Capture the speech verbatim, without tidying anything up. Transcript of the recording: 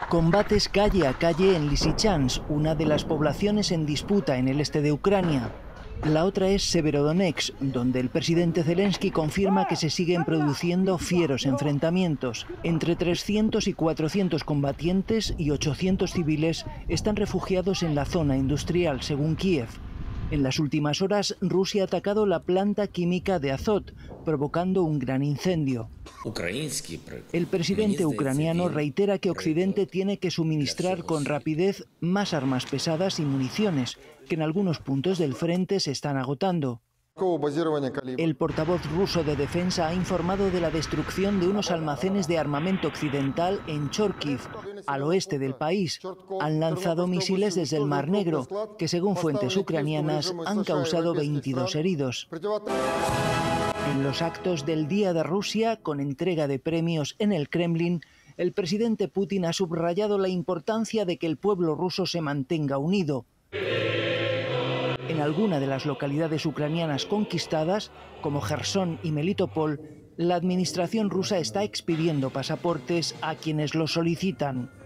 Combates calle a calle en Lysychansk, una de las poblaciones en disputa en el este de Ucrania. La otra es Severodonetsk, donde el presidente Zelensky confirma que se siguen produciendo fieros enfrentamientos. Entre trescientos y cuatrocientos combatientes y ochocientos civiles están refugiados en la zona industrial, según Kiev. En las últimas horas, Rusia ha atacado la planta química de Azot, provocando un gran incendio. El presidente ucraniano reitera que Occidente tiene que suministrar con rapidez más armas pesadas y municiones, que en algunos puntos del frente se están agotando. El portavoz ruso de defensa ha informado de la destrucción de unos almacenes de armamento occidental en Chorkiv, al oeste del país. Han lanzado misiles desde el Mar Negro, que según fuentes ucranianas han causado veintidós heridos. En los actos del Día de Rusia, con entrega de premios en el Kremlin, el presidente Putin ha subrayado la importancia de que el pueblo ruso se mantenga unido. En alguna de las localidades ucranianas conquistadas, como Jersón y Melitopol, la administración rusa está expidiendo pasaportes a quienes los solicitan.